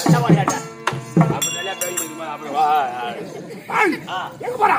எங்க போறா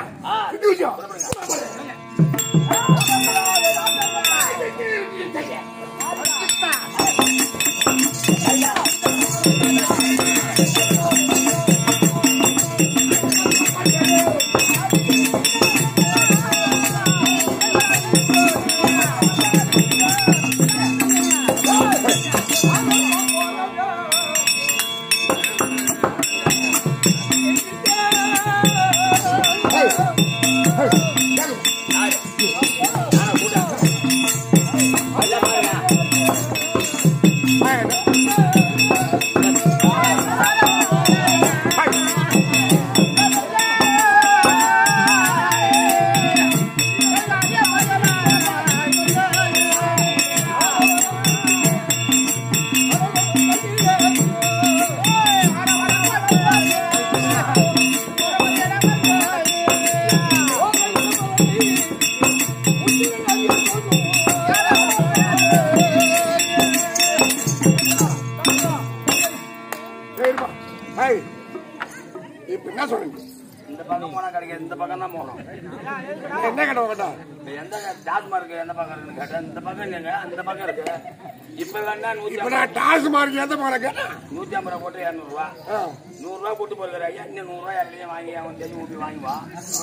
போட்டு போடுற இன்னும் 100 ரூபாய் யாரையும் வாங்கி அவன் தெரிஞ்சு ஊட்டி வாங்கிவா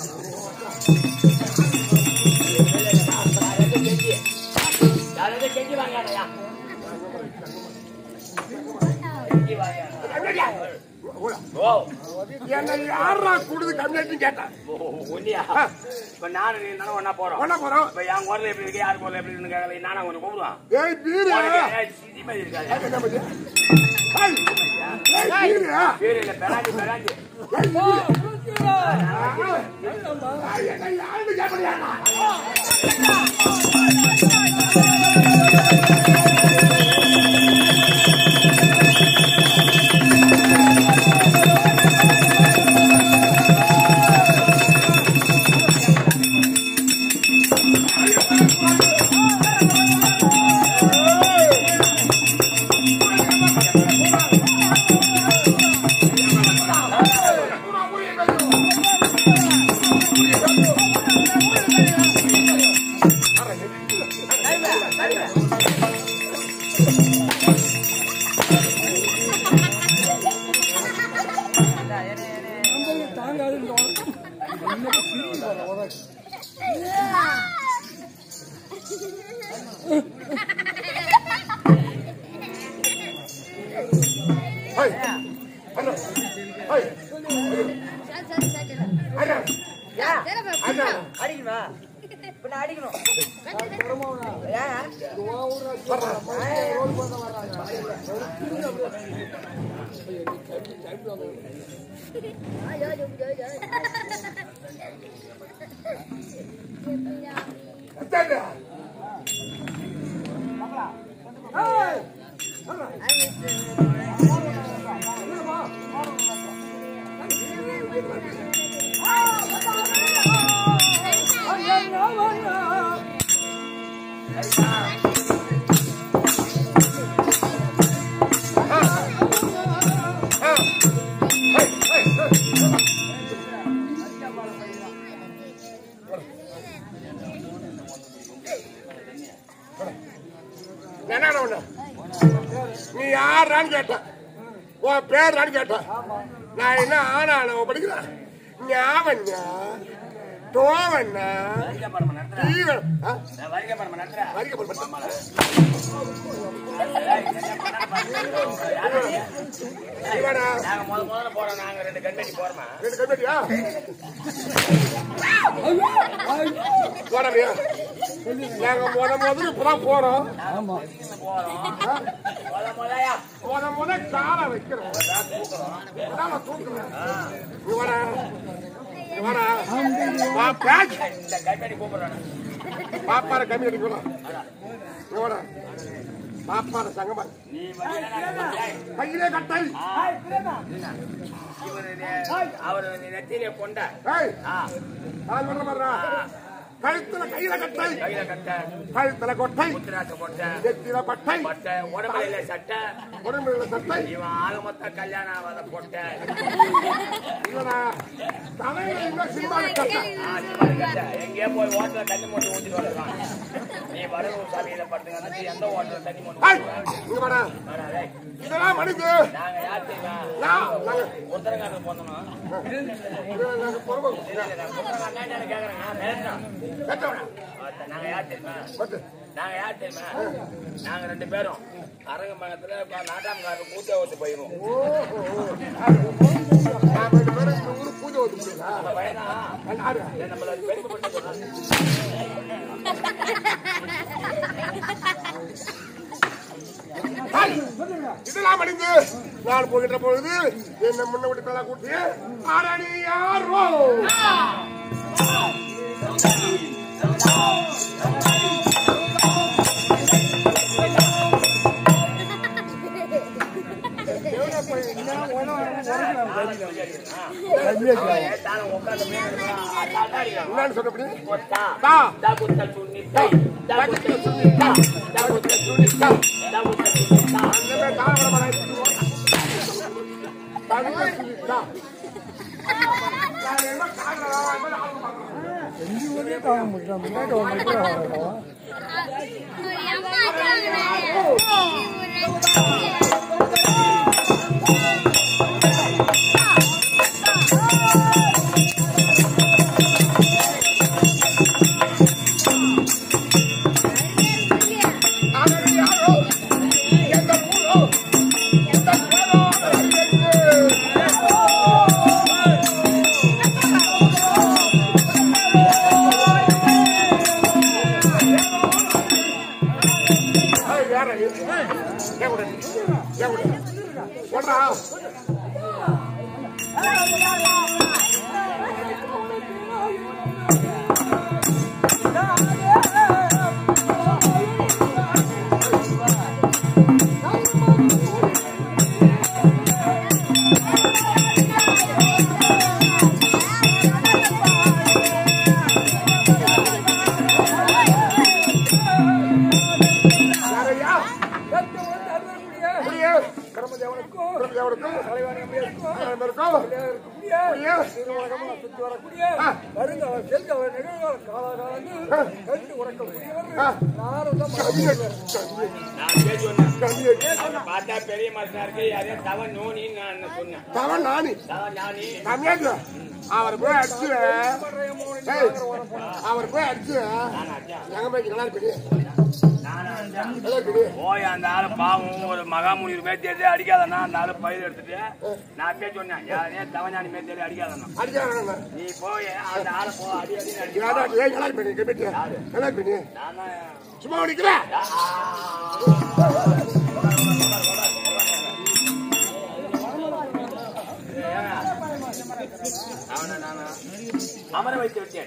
செஞ்சு வாங்கியா யாரா கூடுது கம்மியாச்சு கேட்டேன் இப்ப நானு நீ ஒன்னா போறோம் இப்ப என் குரல் எப்படி இருக்கு யாரு குரல் எப்படி இருக்கு கேட்கல நானா ஒண்ணு கூப்பிடுவான் பெறாஞ்சி பெறாஞ்சி நீ யாரான்னு கேட்ட உன் பேர் கேட்ட நான் என்ன ஆனா படிக்கிறேன் ஞாபண்ணா தோவண்ணா நாங்க முதல்ல இப்பதான் போறோம் முத கால வைக்கிறோம் பாப்பார கம்மி அடிக்கணும் பாப்பார சங்கமா கையிலே கட்டை அவர் நெத்தியிலே கொண்ட கழுத்துல கையில கட்டை கழுத்துல கொட்டை நெத்தில பட்டை உடம்புல சட்டை இவன் ஆக மொத்த கல்யாணம் ஆகாத பொட்டை இல்லடா தலையில இன்னும் சினிமால கட்டை எங்கேயோ போய் ஓட்டல தண்ணி மூட்டை ஊற்றிட்டு வரலாம் நீ வரவு சாமியில படுத்துங்க எந்த ஓட்டல தண்ணி மூட்டை இதெல்லாம் மனித நாங்க யார் தெரியுமா உத்தரகாண்டில் போனோம் நாங்க யார் தெரியுமா நாங்க 2 பேரும் அரங்கமங்கலத்துல நாட்டாமக்காரர் பூஜை ஓட்டு போயிருவோம் பூஜை ஓட்டு நம்மள பெருமைப்பட்டு இதெல்லாம் மடிந்து நான் போகின்ற பொழுது என்ன முன்ன விட்டு தலா கூட்டி ஆரணி யாரோ என்னன்னு சொன்னபடி பார்த்தா பெரிய மனுஷனா இருக்கு அதே தவன் நோனி நான் சொன்னேன் தவன் நானி அவர் போய் அடிச்சு எங்க போய் நல்லா இருக்கு போய் அந்த ஆளு பாவம் ஒரு மகாமுனி மேத்தி அடிக்காதண்ணா அந்த ஆளு பயிர் எடுத்துட்டு நான் பேர் சொன்னேன் யாரையும் தவஞானி மேத்தி அடிக்காதண்ணா நீ போய் அந்த ஆளை போ அடி அடி சும்மா அடிக்கிறேன் அமர வைத்து விட்டேன்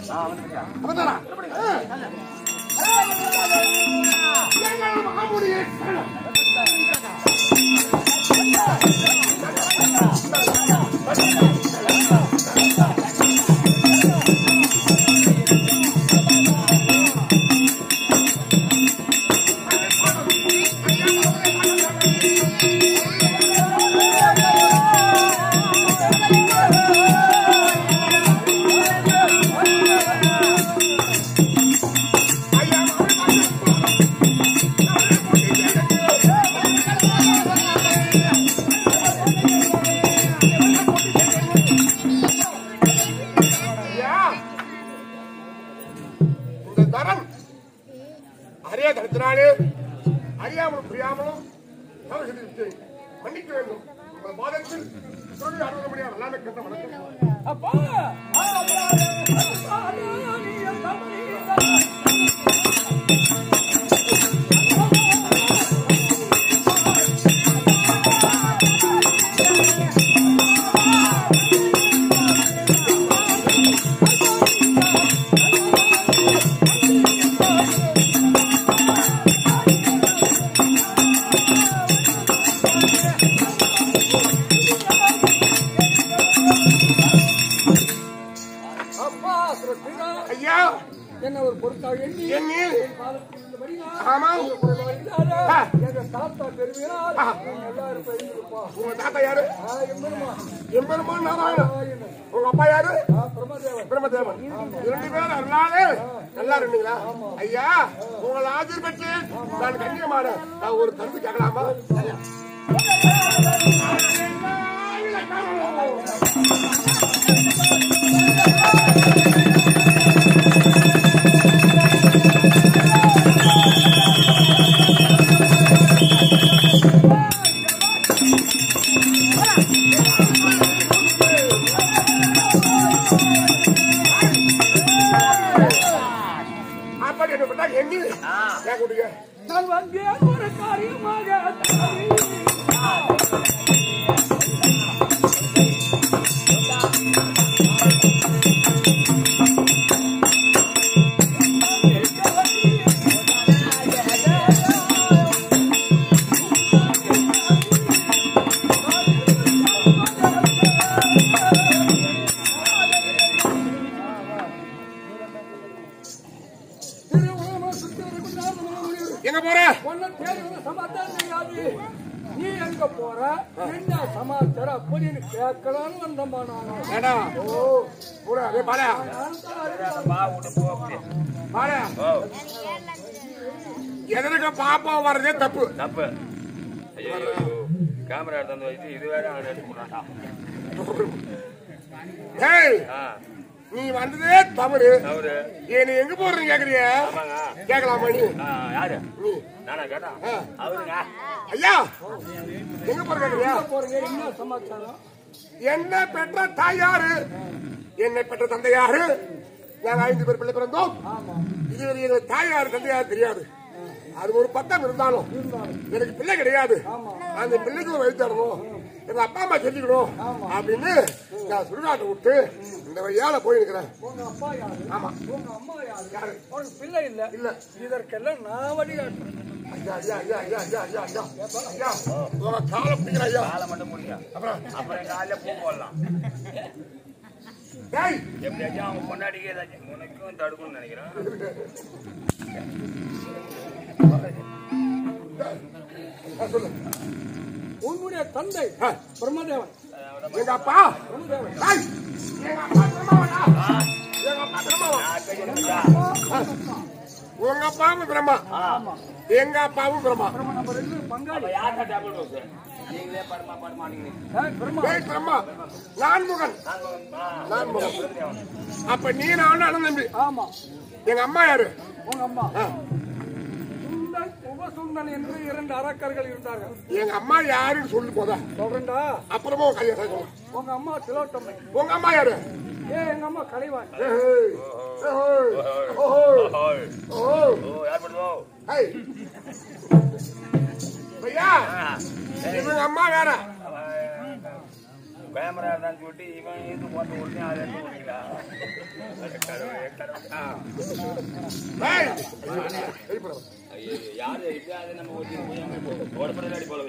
அறியாமலும் புரியாமலும் மன்னிக்க வேண்டும் உங்கள் பாதத்தில் சொல்லி அறுபது மணியாக எல்லாமே கட்ட வணக்கம் அப்பா ஒரு பொருட்டாக எண்ணி ஆமா எங்க தாத்தா பெருமையார் எல்லாரும் பெருமைப்பா. உங்க தாத்தா யாரு? எம்பெருமான் நாராயணன். உங்க அப்பா யாரு? பிரம்மதேவன். 2 பேரும் அருளாலே நல்லா இருந்தீங்களா? ஐயா உங்களை ஆசீர்வதிச்சு நான் கண்ணியமான நான் ஒரு கருத்து கேட்கலாமா? ஒரு காரியமாக எங்க போற? நீ எங்க போற? என்ன சமாச்சாரம் அப்படின்னு கேட்கலான்னு வந்தம்மா நானும். எதற்கு பாப்பா வர்றதே தப்பு தப்பு. கேமரா எடுத்து வச்சு இது வேற எடுத்து போட்டான். நீ வந்ததே தவறு. நீ எங்க போறீங்க கேக்குறிய? கேட்கலாமா? நீ யாரு? நானா கேட்டா? அவருங்க. ஐயா எங்க போற கேக்குறியா? என்ன சமாச்சாரம்? என்ன பெற்ற தாயாரு, என்னை பெற்ற தந்தை யாரு? நாங்க 5 பேர் பிள்ளை பிறந்தோம். இது தாயாரு தந்தையாரு தெரியாது. அது ஒரு பட்டம் இருந்தாலும் எனக்கு பிள்ளை கிடையாது. அந்த பிள்ளைக்கு ஒரு வழி தரணும், எங்க அப்பா அம்மா சொல்லிக்கணும் அப்படின்னு நான் சுடுகாட்டை விட்டு இந்த வழியால போயிருக்கிறேன். ஆமா. உங்க அம்மா யாரு? உனக்கு பிள்ளை இல்ல? இல்ல. இதற்கெல்லாம் நான் வழிகாட்டுறேன். ஐயா ஐயா ஐயா ஐயா ஐயா ஐயா ஐயா ஐயா உங்க காலை பிடிக்கிற ஐயா. காலை மட்டும் முடியும். அப்புறம் காலையில பூ போடலாம். எப்படியாச்சும் அவங்க கொண்டாடிக்கே ஏதாச்சும் உனக்கும் தடுக்கணும்னு நினைக்கிறேன். உன்னுடைய தந்தை பிரம்மதேவன். எங்க அப்பா பிரம்மதேவன். எங்க அப்பா பிரம்மாவனா? எங்க அப்பா பிரம்மாவா? உங்க அப்பாவும் பிரம்மா, எங்க அப்பாவும் பிரம்மா. பிரம்மா நான்முகன். அப்ப நீ நான் அண்ணன் தம்பி. ஆமா. எங்க அம்மா யாரு? உங்க அம்மா உபசுந்தன் என்று 2 அரக்கர்கள் இருந்தார்கள். எங்க அம்மா யாருன்னு சொல்லு போதா? சொல்றேன்டா. அப்புறமா கல்யாணம். உங்க அம்மா திலோட்டம்மை. உங்க அம்மா யாரு? எங்க அம்மா கலைவாணி. இவங்க அம்மா வேற. கேமரா தான் சொல்லிட்டு இவன் இது போட்டு உடனே அதை யாரு அது நம்ம அடி போல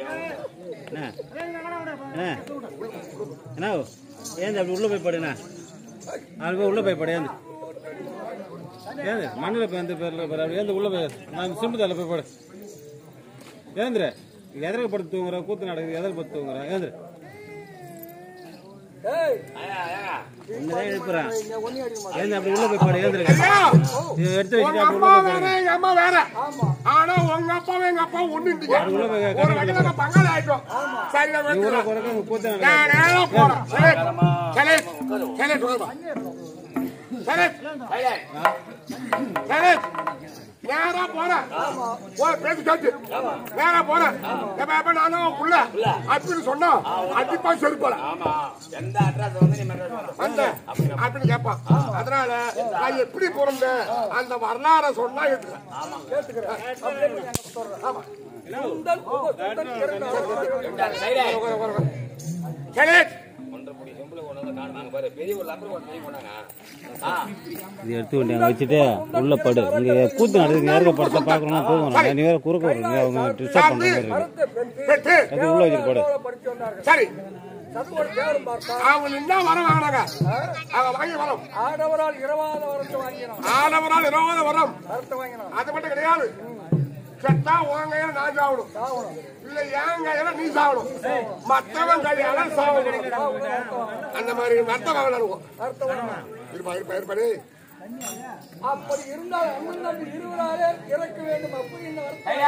என்ன ஏன் அப்படி உள்ள போய் படுண்ணா? அது உள்ள போய் படு. ஏந்து ஏந்து மண்ணில் போய் எந்த பேரில் அப்படி ஏந்து உள்ள போய் நான் சிம்புதால போய் படு. ஏந்திர எதற்கு படுத்து தூங்குற? கூத்து நடக்குது. எதற்கு படுத்து தூங்குற? ஏந்திர எழுப்புறான். ஏந்து அப்படி உள்ள போய் படு. ஏந்திர எடுத்து வச்சுட்டு அப்படி உள்ள போய் படு. எங்க அம்மா வேற. ஆனா உங்க அப்பாவும் எங்க அப்பா ஒண்ணு உள்ள போய் பங்காளி ஆயிட்டோம். சரி கூத்து நேரா போறேன். பேசி கேட்டு நேரா போறேன். நானும் புள்ள அப்படின்னு சொன்னா அடிப்பா செருப்பல அப்படின்னு கேட்பான். அதனால நான் எப்படி பிறந்தேன் அந்த வரலாற சொன்னா ஏத்துக்கிறேன். பாரு பெரிய ஒரு லப்பர் போட்டு போனாங்க. இது எடுத்து கொண்டு அங்கே வச்சுட்டு உள்ள படு. இங்கே கூத்து நடக்குது, யாருக்க படத்தை பார்க்கணும்னா போதும். நீ வேற குறுக்க வருங்க, அவங்க டிஸ்டர்ப் பண்ணுறாங்க. அது உள்ள வச்சுட்டு படு. சரி சதுவோட தேவரும் பார்த்தா அவங்க என்ன வரம் வாங்கினாங்க? அவங்க வாங்கி வரம் ஆடவரால் 20 வரத்தை வாங்கினான். ஆடவரால் 20 வரம் வரத்தை வாங்கினான். அது மட்டும் கிடையாது. செத்தா உன் கையில நான் சாவணும், இல்ல என் கையில நீ சாவணும், மத்தவன் கையால சாவணும். அந்த மாதிரி மத்த வாங்கணும். இருப்பா இருப்பா இருப்பாரு. அப்படி இருந்தால் அண்ணன் தம்பி இருவராலே இறக்க வேண்டும். அப்படி இந்த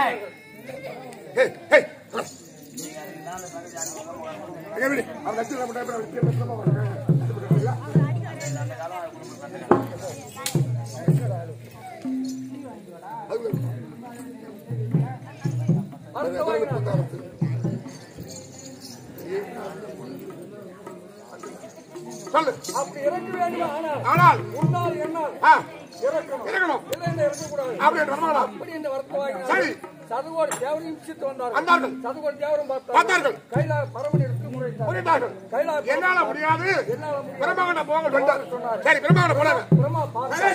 அப்படி இறக்க வேண்டும். ஆனால் முன்னால் என்னால் இறக்கணும், இறக்கணும். இல்லை என்று இறக்கக்கூடாது. அப்படி இந்த வருத்தம் வாங்கினார். சரி சதுவோடு தேவரையும் விசித்து வந்தார்கள். சதுவோடு தேவரும் பார்த்தார்கள். கைலாய பரமன் எடுத்து முறையிட்டார்கள். கைலாய என்னால முடியாது, என்னால முடியாது. பிரம்மகண்ட போங்க சொன்னார். சரி பிரம்மகண்ட போனாங்க. பிரம்மா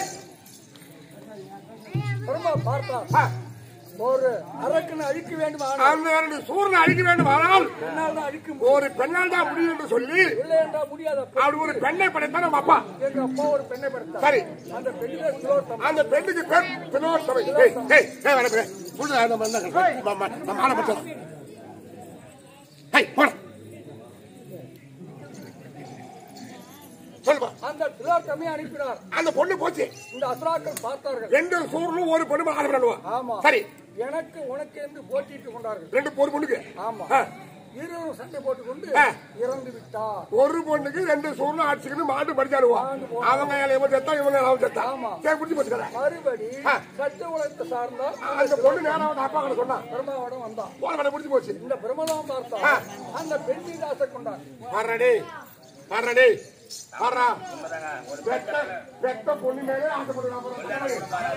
பார்த்தார். ஒரு அரக்கனை அழிக்க வேண்டும். அந்த சூரனை அழிக்க வேண்டும். ஆனால் பெண்ணால் தான் அழிக்கும். ஒரு பெண்ணால் தான் முடியும் என்று சொல்லி இல்லை என்றால் முடியாத. அப்படி ஒரு பெண்ணை படைத்தான் நம்ம அப்பா. எங்க அப்பா ஒரு பெண்ணை படைத்தார். சரி அந்த பெண்ணுக்கு திலோத்தமை. அந்த பெண்ணுக்கு பேர் திலோத்தமை. சொல்லுப்பா. அந்த திலோத்தமை அனுப்பினார். அந்த பொண்ணு போச்சு. இந்த அசுராக்கள் பார்த்தார்கள். 2 சூரனும் ஒரு பொண்ணு ஆட பண்ணுவான். ஆமா சரி எனக்கு உனக்கு என்று போட்டிட்டு கொண்டார்கள். 2 ஒரு பொண்ணுக்கு. ஆமா இருவரும் சண்டை போட்டுக்கொண்டு இறந்து விட்டார். ஒரு பொண்ணுக்கு 2 சூரனும் ஆட்சிக்கு மாட்டு படிச்சாடுவான். அவங்க இவன் செத்தா இவங்க அவன் செத்தா. சரி புடிச்சு போச்சுக்கல. மறுபடி சட்ட உலகத்தை சார்ந்தார். அந்த பொண்ணு நேரம் அப்பா கிட்ட சொன்னா பிரம்மாவோட வந்தான். போன புடிச்சு போச்சு. இந்த பிரம்மதான் பார்த்தா அந்த பெண் மீது ஆசை கொண்டார். பாரடே பாரடே பாரா பெத்த பொண்ணு மேலே ஆசைப்படுறாங்க.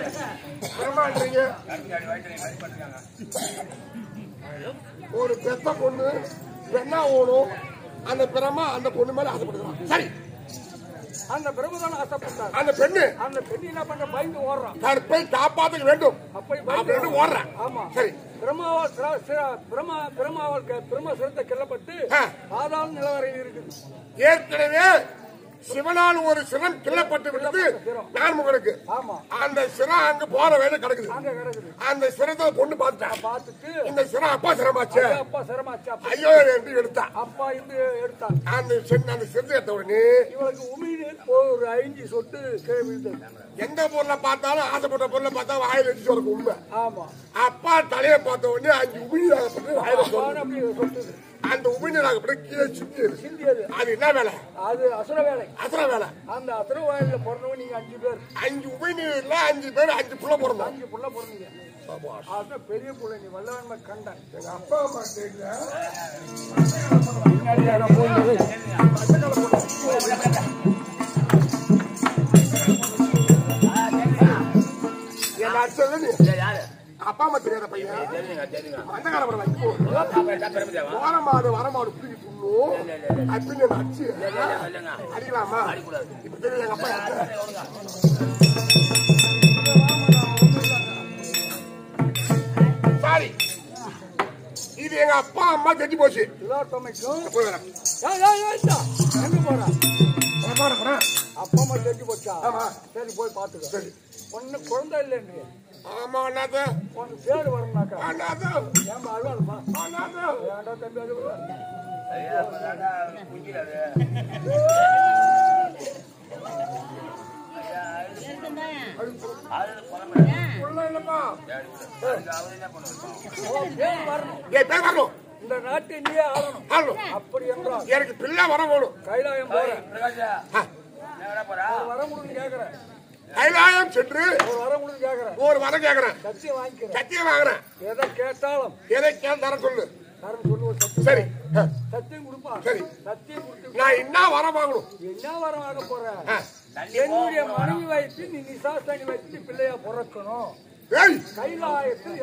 ஒரு பெத்த பொண்ணு பெண்ணா ஓடும். அந்த பிரமா அந்த பொண்ணு மேல ஆசைப்படுறான். சரி அந்த பிரம்மதான் ஆசைப்பட்டார். அந்த பெண்ணு என்ன பண்ண பயந்து ஓடுறான். கற்பை காப்பாற்ற வேண்டும் அப்படி ஓடுறான். ஆமா சரி பிரம்மாவால் பிரம்ம சிரத்தை கிள்ளப்பட்டு பாதாள நிலவரையில் இருக்குது. ஏற்கனவே சிவனால் ஒரு சிரம் கிள்ளப்பட்டு விட்டது நான்முகனுக்கு. அந்த சிரம் அங்க போற வேலை கிடக்குது. அந்த சிரத்தை பொண்ணு பார்த்துட்டு இந்த சிரம் அப்பா சிரமாச்சு ஐயோ என்று எடுத்தா. அப்பா இருந்து எடுத்தான். அந்த சிரத்தை எடுத்த உடனே இவளுக்கு உமிழ்நீர் ஒரு 5 சொட்டு கீழே விழுந்தது. எந்த பொருளை பார்த்தாலும் ஆசைப்பட்ட பொருளை பார்த்தா வாயில வச்சு சொல்ல உண்மை. ஆமா அப்பா தலையை பார்த்த உடனே 5 உமிழ்நீராகப்பட்டு வாயில சொட்டுது. அந்த உமிழ்நீராகப்பட்டு கீழே சிந்தியது. அது என்ன வேலை? அது அசுர வேலை. அசுர வேலை. அந்த அசுர வேலையில பிறந்தவங்க நீங்க 5 பேர். 5 உமிழ்நீர்ல 5 பேர் 5 புள்ள பிறந்தோம். 5 புள்ள பிறந்தீங்க. அதான் பெரிய புள்ள. நீ வல்லவன்மை கண்டன். எங்க அப்பா அம்மா தெரியல. அப்பா அம்மா தெரியாத பையன் அந்த வரமாடு வரமாடு பிடிக்கி துண்ணும் அப்படின்னு அடிச்சு அடிக்கலாமா? இப்ப தெரியும் எங்க அப்பா. சாரி இது எங்க அப்பா அம்மா தெரிஞ்சு போச்சு. அப்பா அம்மா தெரிஞ்சு போச்சா? சரி போய் பாத்துக்க. சரி ஒண்ணு குழந்தை இல்லைன்னு. ஆமா அண்ணாத உனக்கு பேர் வரணும்னாக்கா அண்ணாத ஏமா அழுவாதுமா? அண்ணாத ஏன்டா தம்பி அழுவா? இந்த நாட்டை நீயே ஆளணும். அப்படி என்றால் எனக்கு பிள்ளை வர வேணும். கைலாயம் போறேன் வர முடியும் கேக்குறேன். கைலாயம் சென்று ஒரு வரம் கேக்குறேன். சத்தியம் வாங்கிக்கிறேன். சத்தியம் வாங்குறேன். எதை கேட்டாலும் எதை கேள் தர சொல்லு. சரி சத்தியம் கொடுப்பா. சரி சத்தியம் கொடுத்து நான் என்ன வரம் வாங்கணும்? என்ன வரம் வாங்க போறேன்? என்னுடைய மனைவி வயிற்று நீ நிசாஸ்தானி வயிற்று பிள்ளையா பிறக்கணும். கைலாயத்தில்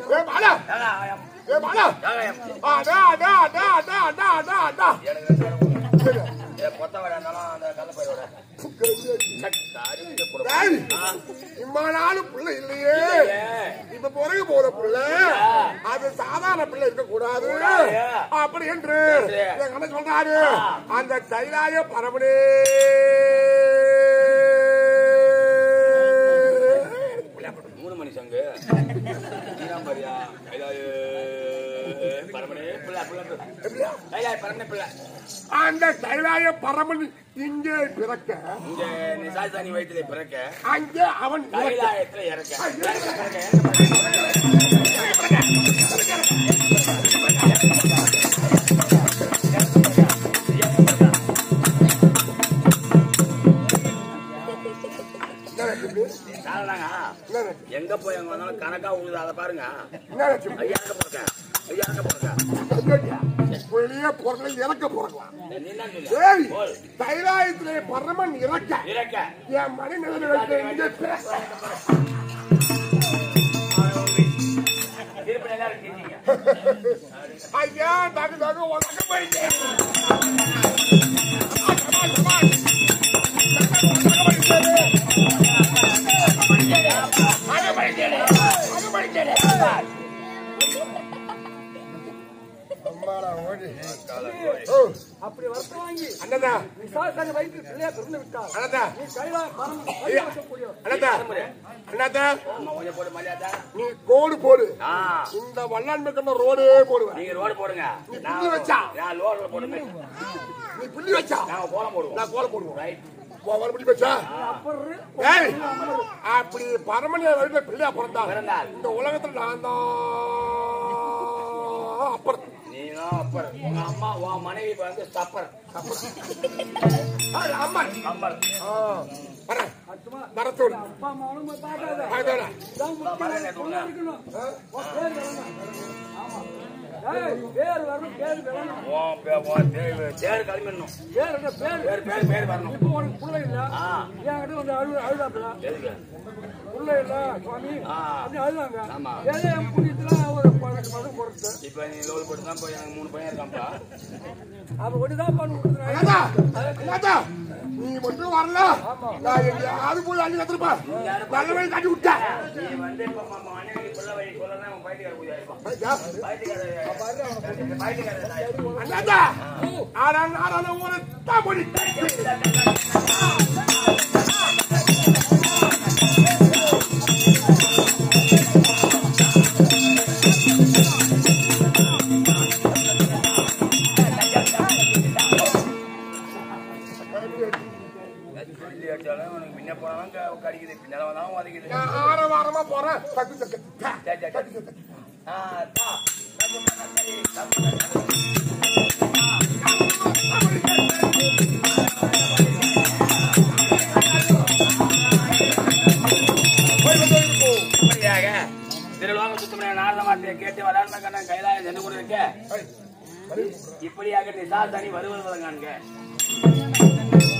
இம்மானாலும் பிள்ளை இல்லையே, இப்ப பிறகு போற பிள்ளை அது சாதாரண பிள்ளை இருக்க கூடாது அப்படி என்று எங்க அண்ணன் சொல்றாரு. அந்த தைலாய பரமனே மூணு மணி சங்கு அந்த தைலாய பரமன் இங்கே பிறக்க, இங்க நிசாசானி வயிற்றிலே பிறக்க, அங்கே அவன் கைலாயத்துல இறக்க. எங்க போய் அங்க வந்தாலும் கணக்கா உழுது அதை பாருங்க. ஐயாக்க போறேன் வெளியே பொருளை இறக்க போறலாம். தைலாயத்திலே பரமன் இறக்க என் மணி நிலைமை ஐயா தகு தகு உனக்கு போயிட்டேன். அப்படி வருத்தம் வாங்கி அண்ணா விசாசானி வயிற்று பிள்ளையா பிறந்து விட்டார். அண்ணா நீ கைலா பரம நீ கோடு போடு. இந்த வல்லாண்மை கண்ட ரோடே போடுவேன். நீங்க ரோடு போடுங்க. நீ புள்ளி வச்சா நான் லோடு போடுங்க. நீ புள்ளி வச்சா நாங்க கோலம் போடுவோம். நான் கோலம் போடுவோம். மறுபடி வச்சா அப்படி பரமனிய வழியில பிள்ளையா பிறந்தார். இந்த உலகத்துல நான் தான் அப்பர். நீதான் அப்பர். உங்க அம்மா உன் மனைவி வந்து சப்பர். அம்மன் அம்மர் மரத்தோடு அப்பா அம்மாவும் பார்க்காத பேர் வரணும், பேர் வரணும், பேர் கிளம்பிடணும். பேர் என்ன பேர் பேர் பேர் வரணும். இப்போ உனக்கு பிள்ளை இல்ல, என்கிட்ட வந்து அழுதாப்புல பிள்ளை இல்ல சுவாமி அப்படி அழுதாங்க. ஏதோ என் புண்ணியத்துல ஒரு மகன் பொறுத்து இப்ப நீ லோல் போட்டு தான் போய் எனக்கு 3 பையன் இருக்கான்ப்பா. அப்ப ஒடிதான் பண்ணி கொடுத்துருக்காங்க. நீ மட்டும் வரல, நான் எங்கேயாவது போய் அள்ளி கத்துருப்பேன். நல்ல வழி காட்டி விட்டேன். நீ வந்து இப்ப மனைவி பிள்ளை வழி சொல்லலாம். உன் பையனுக்கார பூஜா இருப்பான். அண்ணாதா ஆறான ஒரு தாமொழி வாரமா போறேன். திருவாங்க சுத்தமனைய நாரத வார்த்தையை கேட்டு வராண்மை கண்ணன் கைலாயம் சென்று கொண்டிருக்க இப்படியாக நிசாசானி வருவது காண்க.